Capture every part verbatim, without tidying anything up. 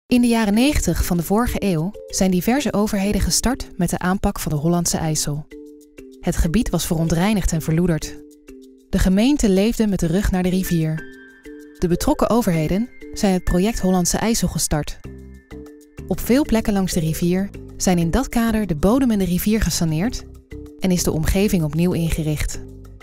In de jaren negentig van de vorige eeuw zijn diverse overheden gestart met de aanpak van de Hollandse IJssel. Het gebied was verontreinigd en verloederd. De gemeente leefde met de rug naar de rivier. De betrokken overheden zijn het project Hollandse IJssel gestart. Op veel plekken langs de rivier zijn in dat kader de bodem in de rivier gesaneerd en is de omgeving opnieuw ingericht.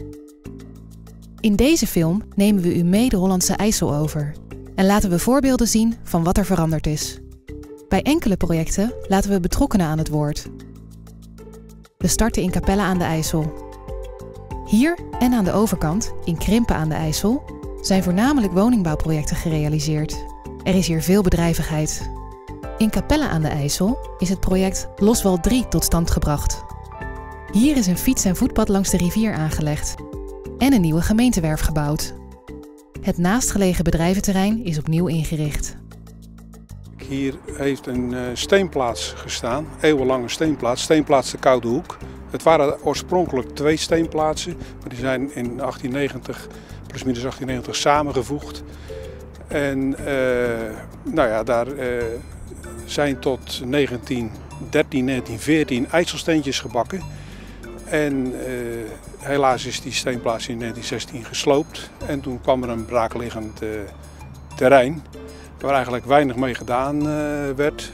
In deze film nemen we u mee de Hollandse IJssel over en laten we voorbeelden zien van wat er veranderd is. Bij enkele projecten laten we betrokkenen aan het woord. We starten in Capelle aan de IJssel. Hier en aan de overkant, in Krimpen aan de IJssel, zijn voornamelijk woningbouwprojecten gerealiseerd. Er is hier veel bedrijvigheid. In Capelle aan de IJssel is het project Loswal drie tot stand gebracht. Hier is een fiets- en voetpad langs de rivier aangelegd en een nieuwe gemeentewerf gebouwd. Het naastgelegen bedrijventerrein is opnieuw ingericht. Hier heeft een steenplaats gestaan, eeuwenlange steenplaats, steenplaats de Koude Hoek. Het waren oorspronkelijk twee steenplaatsen, maar die zijn in achttien negentig, plus minus achttien negentig samengevoegd. En uh, nou ja, daar uh, zijn tot negentien dertien, negentien veertien IJsselsteentjes gebakken. En uh, helaas is die steenplaats in negentien zestien gesloopt en toen kwam er een braakliggend uh, terrein waar eigenlijk weinig mee gedaan uh, werd.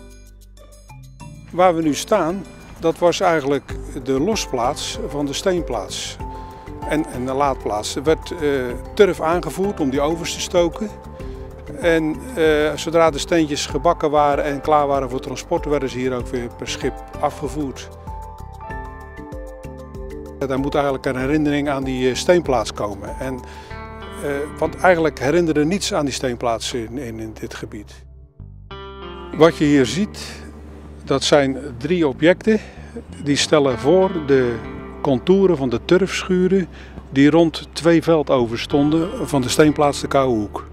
Waar we nu staan, dat was eigenlijk de losplaats van de steenplaats en, en de laadplaats. Er werd uh, turf aangevoerd om die ovens te stoken. En uh, zodra de steentjes gebakken waren en klaar waren voor transport, werden ze hier ook weer per schip afgevoerd. Daar moet eigenlijk een herinnering aan die steenplaats komen. En, uh, want eigenlijk herinnerde niets aan die steenplaats in, in, in dit gebied. Wat je hier ziet, dat zijn drie objecten. Die stellen voor de contouren van de turfschuren die rond twee veldovens stonden van de steenplaats de Koude Hoek.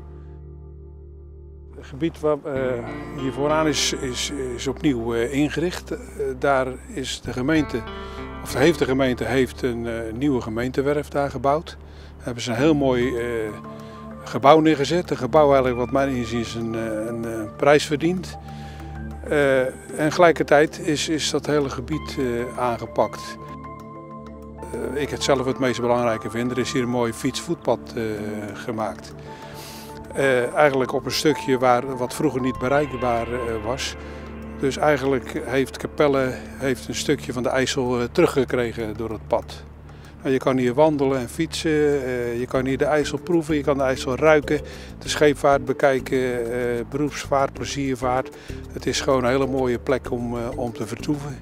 Het gebied waar uh, hier vooraan is, is, is opnieuw uh, ingericht. Uh, daar is de gemeente, of heeft de gemeente heeft een uh, nieuwe gemeentewerf daar gebouwd. Daar hebben ze een heel mooi uh, gebouw neergezet. Een gebouw eigenlijk wat mijn inziens een, een, een prijs verdient. Uh, en gelijkertijd is, is dat hele gebied uh, aangepakt. Uh, ik het zelf het meest belangrijke vind. Er is hier een mooi fietsvoetpad uh, gemaakt. Uh, eigenlijk op een stukje waar, wat vroeger niet bereikbaar uh, was. Dus eigenlijk heeft Capelle heeft een stukje van de IJssel uh, teruggekregen door het pad. Nou, je kan hier wandelen en fietsen, uh, je kan hier de IJssel proeven, je kan de IJssel ruiken, de scheepvaart bekijken, uh, beroepsvaart, pleziervaart. Het is gewoon een hele mooie plek om, uh, om te vertoeven.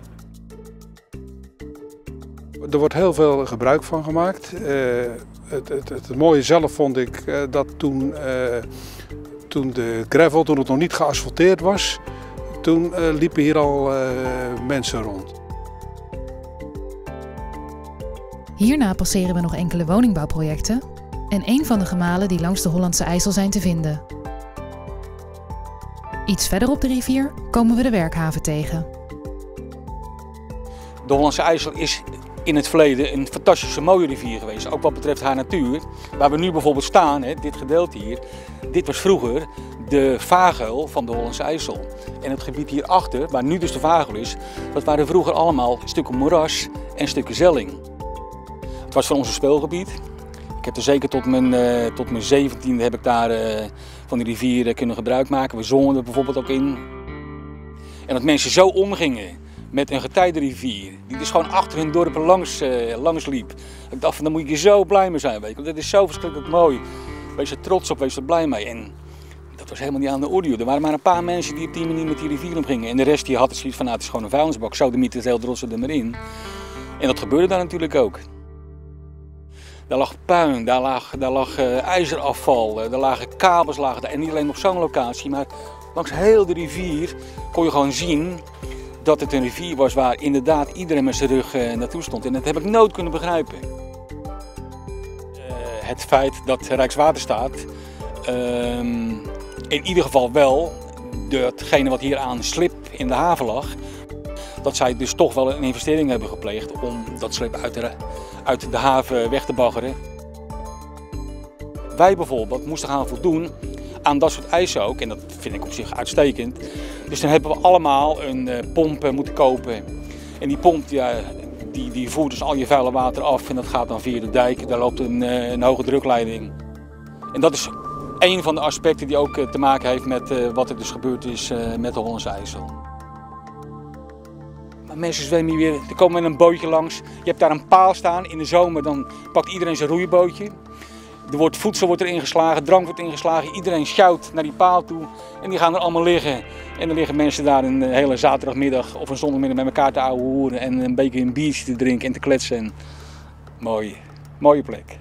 Er wordt heel veel gebruik van gemaakt. Uh, het, het, het mooie zelf vond ik uh, dat toen, uh, toen de gravel, toen het nog niet geasfalteerd was, toen uh, liepen hier al uh, mensen rond. Hierna passeren we nog enkele woningbouwprojecten en een van de gemalen die langs de Hollandse IJssel zijn te vinden. Iets verder op de rivier komen we de werkhaven tegen. De Hollandse IJssel is in het verleden een fantastische mooie rivier geweest, ook wat betreft haar natuur. Waar we nu bijvoorbeeld staan, hè, dit gedeelte hier, dit was vroeger de vaargeul van de Hollandse IJssel. En het gebied hierachter, waar nu dus de vaargeul is, dat waren vroeger allemaal stukken moeras en stukken zelling. Het was van ons speelgebied. Ik heb er zeker tot mijn, uh, tot mijn zeventiende heb ik daar uh, van die rivier uh, kunnen gebruik maken. We zongen er bijvoorbeeld ook in. En dat mensen zo omgingen met een getijdenrivier, die dus gewoon achter hun dorpen langs, uh, langs liep. Ik dacht van, daar moet je zo blij mee zijn, weet je. Want dit is zo verschrikkelijk mooi. Wees er trots op, wees er blij mee. En dat was helemaal niet aan de orde. Er waren maar een paar mensen die op die manier met die rivier omgingen. En de rest die had het zoiets van, nou, het is gewoon een vuilnisbak. Zo de mythe het heel drossen er maar in. En dat gebeurde daar natuurlijk ook. Daar lag puin, daar lag, daar lag uh, ijzerafval, uh, daar lagen kabels lagen daar. En niet alleen op zo'n locatie, maar langs heel de rivier kon je gewoon zien dat het een rivier was waar inderdaad iedereen met zijn rug uh, naartoe stond. En dat heb ik nooit kunnen begrijpen. Uh, het feit dat Rijkswaterstaat uh, in ieder geval wel datgene wat hier aan slip in de haven lag, dat zij dus toch wel een investering hebben gepleegd om dat slip uit de, uit de haven weg te baggeren. Wij bijvoorbeeld moesten gaan voldoen aan dat soort eisen ook. En dat vind ik op zich uitstekend. Dus dan hebben we allemaal een uh, pomp uh, moeten kopen. En die pomp ja, die, die voert dus al je vuile water af en dat gaat dan via de dijk. Daar loopt een, uh, een hoge drukleiding. En dat is een van de aspecten die ook uh, te maken heeft met uh, wat er dus gebeurd is uh, met de Hollandse IJssel. Maar mensen zwemmen hier weer, er komen met een bootje langs. Je hebt daar een paal staan. In de zomer dan pakt iedereen zijn roeibootje. Er wordt voedsel wordt erin geslagen, drank wordt ingeslagen. Iedereen sjouwt naar die paal toe en die gaan er allemaal liggen. En dan liggen mensen daar een hele zaterdagmiddag of een zondagmiddag met elkaar te ouwe hoeren en een beetje een biertje te drinken en te kletsen. Mooi, mooie plek.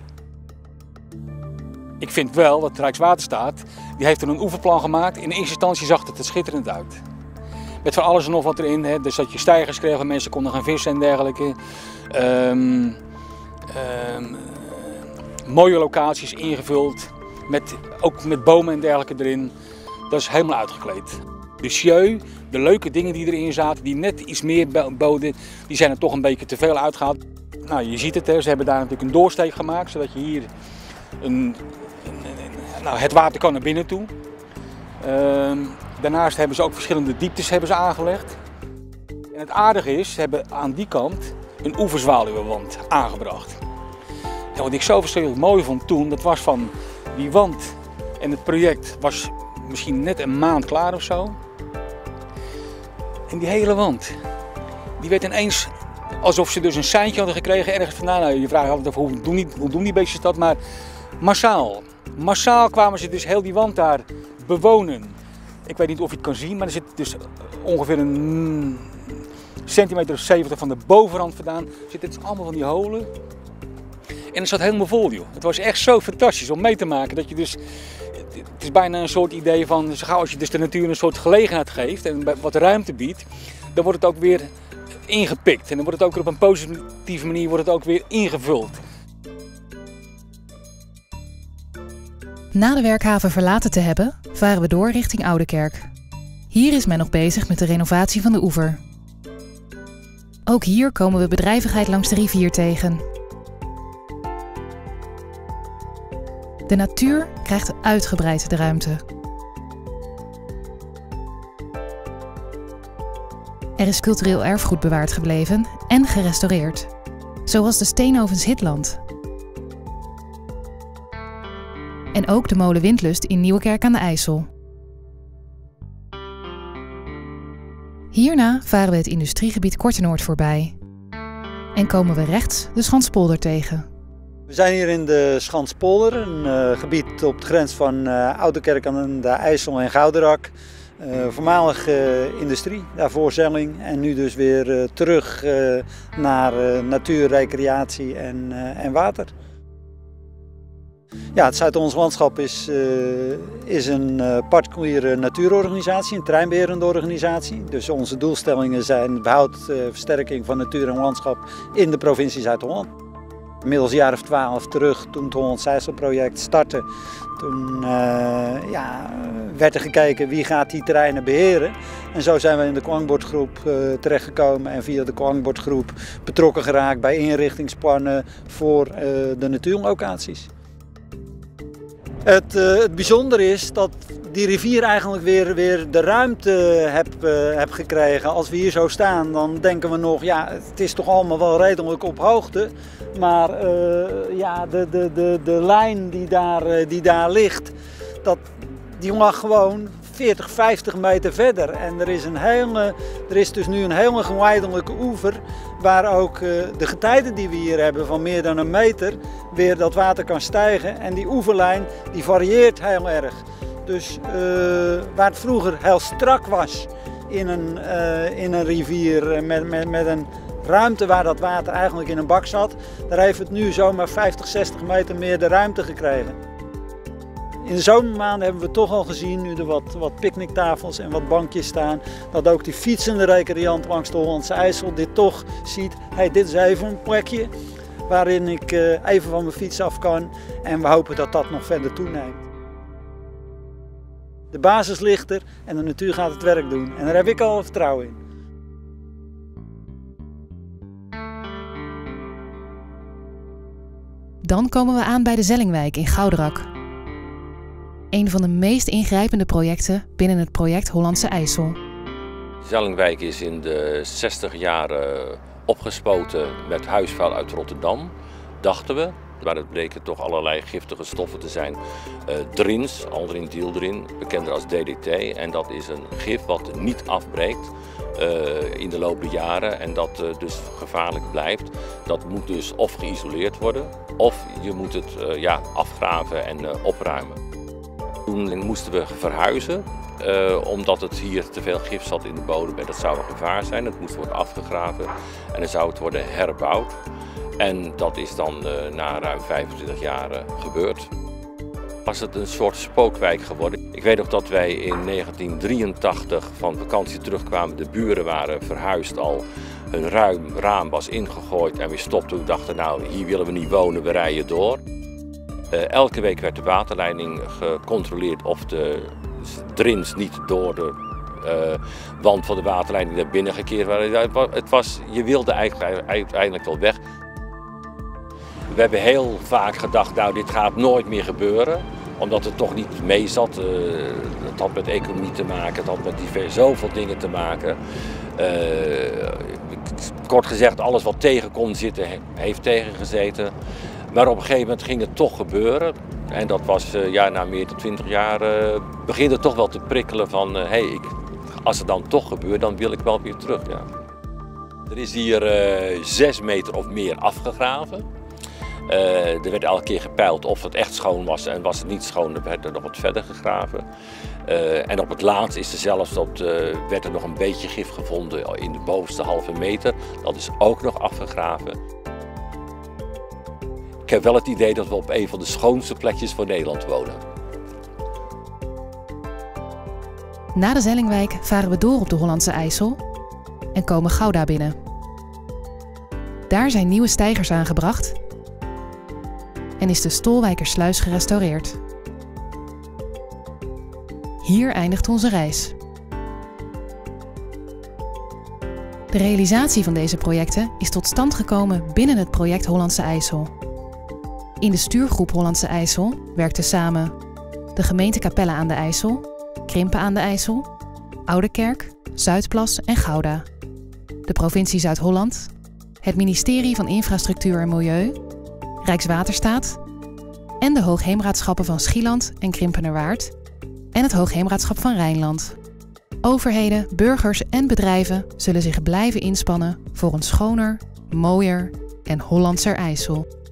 Ik vind wel dat Rijkswaterstaat, die heeft er een oeverplan gemaakt. In eerste instantie zag het er schitterend uit. Met van alles en nog wat erin, hè. Dus dat je steigers kreeg waar mensen konden gaan vissen en dergelijke. Um, um, Mooie locaties ingevuld, met, ook met bomen en dergelijke erin. Dat is helemaal uitgekleed. De sjeu, de leuke dingen die erin zaten, die net iets meer boden, die zijn er toch een beetje te veel uitgehaald. Nou, je ziet het, hè, ze hebben daar natuurlijk een doorsteek gemaakt, zodat je hier een, een, een, nou, het water kan naar binnen toe. Uh, daarnaast hebben ze ook verschillende dieptes hebben ze aangelegd. En het aardige is, ze hebben aan die kant een oeverzwaluwenwand aangebracht. Ja, wat ik zo verschrikkelijk mooi vond toen, dat was van die wand en het project was misschien net een maand klaar of zo. En die hele wand, die werd ineens alsof ze dus een seintje hadden gekregen ergens vandaan. Nou, je vraagt altijd af hoe doen die, hoe doen die beestjes dat, maar massaal. Massaal kwamen ze dus heel die wand daar bewonen. Ik weet niet of je het kan zien, maar er zit dus ongeveer een centimeter of zeventig van de bovenrand vandaan. Zitten dus allemaal van die holen. En het zat helemaal vol, joh. Het was echt zo fantastisch om mee te maken dat je dus, het is bijna een soort idee van, zo gauw als je dus de natuur een soort gelegenheid geeft en wat ruimte biedt, dan wordt het ook weer ingepikt en dan wordt het ook op een positieve manier wordt het ook weer ingevuld. Na de werkhaven verlaten te hebben, varen we door richting Oudekerk. Hier is men nog bezig met de renovatie van de oever. Ook hier komen we bedrijvigheid langs de rivier tegen. De natuur krijgt uitgebreid de ruimte. Er is cultureel erfgoed bewaard gebleven en gerestaureerd, zoals de steenovens Hitland. En ook de molen Windlust in Nieuwekerk aan de IJssel. Hierna varen we het industriegebied Kortenoord voorbij en komen we rechts de Schanspolder tegen. We zijn hier in de Schanspolder, een uh, gebied op de grens van uh, Oudekerk aan de IJssel en Gouderak. Uh, voormalig uh, industrie, daarvoor Zelling en nu dus weer uh, terug uh, naar uh, natuur, recreatie en, uh, en water. Ja, het Zuid-Hollands Landschap is, uh, is een uh, particuliere natuurorganisatie, een terreinbeherende organisatie. Dus onze doelstellingen zijn behoud, uh, versterking van natuur en landschap in de provincie Zuid-Holland. Inmiddels een jaar of twaalf terug, toen het Hollandse IJsselproject startte, toen uh, ja, werd er gekeken wie gaat die terreinen beheren. En zo zijn we in de Kwangbordgroep uh, terechtgekomen en via de Kwangbordgroep betrokken geraakt bij inrichtingsplannen voor uh, de natuurlocaties. Het, uh, het bijzondere is dat die rivier eigenlijk weer, weer de ruimte heb, uh, heb gekregen. Als we hier zo staan, dan denken we nog, ja, het is toch allemaal wel redelijk op hoogte. Maar uh, ja, de, de, de, de lijn die daar, uh, die daar ligt, dat, die lag gewoon veertig, vijftig meter verder. En er is, een hele, er is dus nu een hele geleidelijke oever waar ook uh, de getijden die we hier hebben van meer dan een meter weer dat water kan stijgen. En die oeverlijn die varieert heel erg. Dus uh, waar het vroeger heel strak was in een, uh, in een rivier met, met, met een ruimte waar dat water eigenlijk in een bak zat, daar heeft het nu zomaar vijftig, zestig meter meer de ruimte gekregen. In de zomermaanden hebben we toch al gezien, nu er wat, wat picknicktafels en wat bankjes staan, dat ook die fietsende recreant langs de Hollandse IJssel dit toch ziet. Hey, dit is even een plekje waarin ik uh, even van mijn fiets af kan en we hopen dat dat nog verder toeneemt. De basis ligt er en de natuur gaat het werk doen en daar heb ik al vertrouwen in. Dan komen we aan bij de Zellingwijk in Gouderak. een van de meest ingrijpende projecten binnen het project Hollandse IJssel. Zellingwijk is in de zestig jaren opgespoten met huisvuil uit Rotterdam, dachten we. Maar het bleken toch allerlei giftige stoffen te zijn. Uh, drins, aldrindialdrin, bekender als D D T. En dat is een gif wat niet afbreekt uh, in de loop der jaren en dat uh, dus gevaarlijk blijft. Dat moet dus of geïsoleerd worden of je moet het uh, ja, afgraven en uh, opruimen. Toen moesten we verhuizen. Uh, omdat het hier te veel gif zat in de bodem en dat zou een gevaar zijn. Het moest worden afgegraven en dan zou het worden herbouwd. En dat is dan uh, na ruim vijfentwintig jaar uh, gebeurd. Was het een soort spookwijk geworden. Ik weet nog dat wij in negentien drieëntachtig van vakantie terugkwamen. De buren waren verhuisd al. Hun ruim raam was ingegooid en we stopten. We dachten, nou, hier willen we niet wonen, we rijden door. Uh, elke week werd de waterleiding gecontroleerd of de drins niet door de uh, wand van de waterleiding naar binnen gekeerd waren. Het was, je wilde eigenlijk uiteindelijk wel weg. We hebben heel vaak gedacht, nou dit gaat nooit meer gebeuren, omdat het toch niet mee zat. Uh, het had met economie te maken, het had met diverse, zoveel dingen te maken. Uh, kort gezegd, alles wat tegen kon zitten, heeft tegengezeten. Maar op een gegeven moment ging het toch gebeuren. En dat was uh, ja, na meer dan twintig jaar uh, begint het toch wel te prikkelen van, uh, hey, ik, als het dan toch gebeurt, dan wil ik wel weer terug. Ja. Er is hier uh, zes meter of meer afgegraven. Uh, er werd elke keer gepeild of het echt schoon was en was het niet schoon, dan werd er nog wat verder gegraven. Uh, en op het laatst is er zelfs dat, uh, werd er nog een beetje gif gevonden in de bovenste halve meter. Dat is ook nog afgegraven. Ik heb wel het idee dat we op een van de schoonste plekjes van Nederland wonen. Na de Zellingwijk varen we door op de Hollandse IJssel en komen Gouda binnen. Daar zijn nieuwe steigers aangebracht en is de Stolwijkersluis gerestaureerd. Hier eindigt onze reis. De realisatie van deze projecten is tot stand gekomen binnen het project Hollandse IJssel. In de stuurgroep Hollandse IJssel werkten samen de gemeente Capelle aan de IJssel, Krimpen aan de IJssel, Oudekerk, Zuidplas en Gouda, de provincie Zuid-Holland, het ministerie van Infrastructuur en Milieu, Rijkswaterstaat en de Hoogheemraadschappen van Schieland en Krimpenerwaard en het Hoogheemraadschap van Rijnland. Overheden, burgers en bedrijven zullen zich blijven inspannen voor een schoner, mooier en Hollandser IJssel.